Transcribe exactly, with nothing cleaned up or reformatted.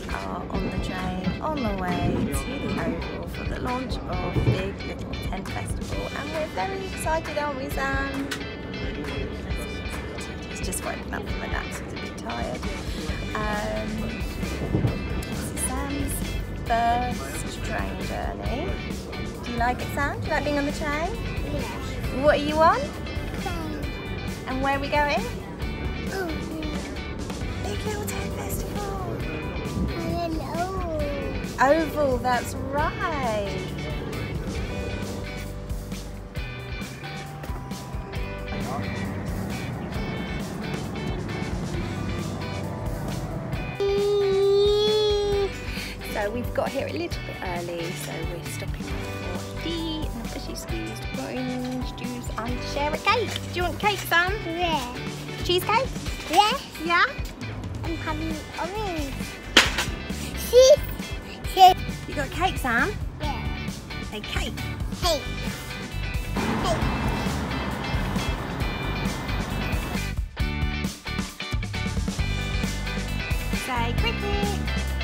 are on the train on the way to the Oval for the launch of Big Little Tent Festival, and we're very excited, aren't we, Sam? He's just woken up from a nap, so he's a bit tired. Um, this is Sam's first train journey. Do you like it, Sam? Do you like being on the train? Yeah. What are you on? Train. And where are we going? Oh, Big Little Tent Festival. I don't know. Oval, that's right. So we've got here a little bit early, so we're stopping for tea and a fishy squeezed orange juice and share a cake. Do you want a cake, Sam? Yeah. Cheesecake? Yeah. Yeah? I'm having orange. See? See? You got a cake, Sam? Yeah. A cake. Hey. Hey. Say cricket.